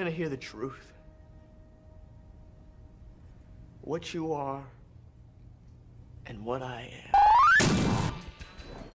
to hear the truth. What you are and what I am.